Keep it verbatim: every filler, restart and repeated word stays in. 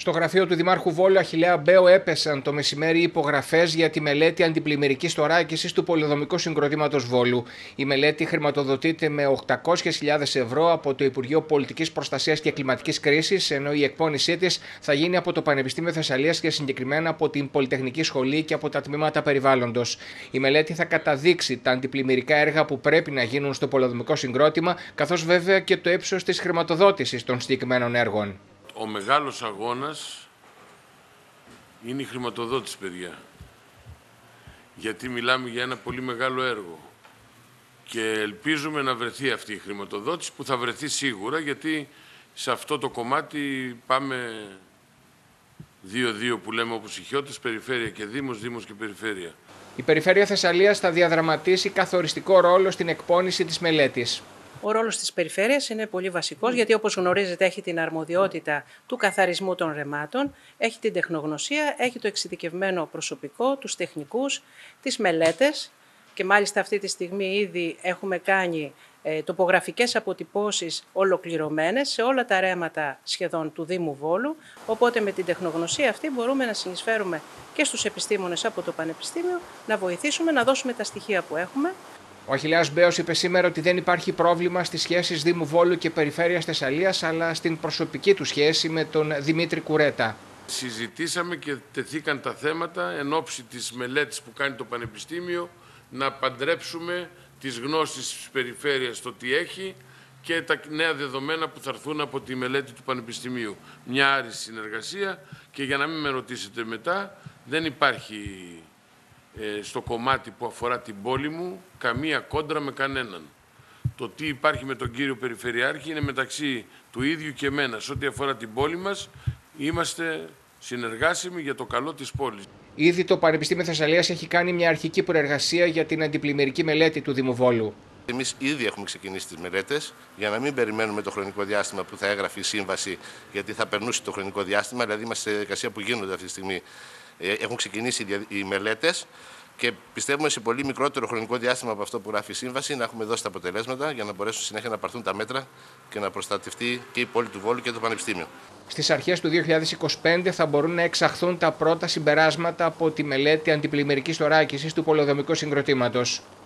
Στο γραφείο του Δημάρχου Βόλου Αχιλλέα Μπέο έπεσαν το μεσημέρι υπογραφές για τη μελέτη αντιπλημμυρικής θωράκισης του πολεοδομικού συγκροτήματος Βόλου. Η μελέτη χρηματοδοτείται με οκτακόσιες χιλιάδες ευρώ από το Υπουργείο Πολιτικής Προστασίας και Κλιματικής Κρίσης, ενώ η εκπόνησή της θα γίνει από το Πανεπιστήμιο Θεσσαλίας και συγκεκριμένα από την Πολυτεχνική Σχολή και από τα τμήματα περιβάλλοντος. Η μελέτη θα καταδείξει τα αντιπλημμυρικά έργα που πρέπει να γίνουν στο πολεοδομικό συγκρότημα, καθώς βέβαια και το ύψος της χρηματοδότησης των συγκεκριμένων έργων. Ο μεγάλος αγώνας είναι η χρηματοδότηση, παιδιά. Γιατί μιλάμε για ένα πολύ μεγάλο έργο. Και ελπίζουμε να βρεθεί αυτή η χρηματοδότηση, που θα βρεθεί σίγουρα, γιατί σε αυτό το κομμάτι πάμε δύο δύο που λέμε όπως ηχιώτες, περιφέρεια και δήμος, δήμος και περιφέρεια. Η Περιφέρεια Θεσσαλίας θα διαδραματίσει καθοριστικό ρόλο στην εκπόνηση της μελέτης. Ο ρόλος της περιφέρειας είναι πολύ βασικός, γιατί όπως γνωρίζετε έχει την αρμοδιότητα του καθαρισμού των ρεμάτων, έχει την τεχνογνωσία, έχει το εξειδικευμένο προσωπικό, τους τεχνικούς, τις μελέτες και μάλιστα αυτή τη στιγμή ήδη έχουμε κάνει ε, τοπογραφικές αποτυπώσεις ολοκληρωμένες σε όλα τα ρέματα σχεδόν του Δήμου Βόλου, οπότε με την τεχνογνωσία αυτή μπορούμε να συνεισφέρουμε και στους επιστήμονες από το Πανεπιστήμιο να βοηθήσουμε να δώσουμε τα στοιχεία που έχουμε. Ο Αχιλλέας Μπέος είπε σήμερα ότι δεν υπάρχει πρόβλημα στις σχέσεις Δήμου Βόλου και Περιφέρειας Θεσσαλίας, αλλά στην προσωπική του σχέση με τον Δημήτρη Κουρέτα. Συζητήσαμε και τεθήκαν τα θέματα εν ώψη της μελέτης που κάνει το Πανεπιστήμιο, να παντρέψουμε τις γνώσεις της περιφέρειας, το τι έχει και τα νέα δεδομένα που θα έρθουν από τη μελέτη του Πανεπιστημίου. Μια άριστη συνεργασία, και για να μην με ρωτήσετε μετά, δεν υπάρχει στο κομμάτι που αφορά την πόλη μου καμία κόντρα με κανέναν. Το τι υπάρχει με τον κύριο Περιφερειάρχη είναι μεταξύ του ίδιου και εμένα. Σε ό,τι αφορά την πόλη μας, είμαστε συνεργάσιμοι για το καλό της πόλης. Ήδη το Πανεπιστήμιο Θεσσαλίας έχει κάνει μια αρχική προεργασία για την αντιπλημμυρική μελέτη του Δήμου Βόλου. Εμείς ήδη έχουμε ξεκινήσει τις μελέτες για να μην περιμένουμε το χρονικό διάστημα που θα έγραφε η σύμβαση, γιατί θα περνούσε το χρονικό διάστημα. Δηλαδή, είμαστε σε διαδικασία που γίνονται αυτή τη στιγμή. Έχουν ξεκινήσει οι μελέτες και πιστεύουμε σε πολύ μικρότερο χρονικό διάστημα από αυτό που γράφει η σύμβαση να έχουμε δώσει τα αποτελέσματα για να μπορέσουν συνέχεια να πάρθουν τα μέτρα και να προστατευτεί και η πόλη του Βόλου και το Πανεπιστήμιο. Στις αρχές του δύο χιλιάδες είκοσι πέντε θα μπορούν να εξαχθούν τα πρώτα συμπεράσματα από τη μελέτη αντιπλημμυρικής θωράκισης του πολεοδομικού συγκροτήματος.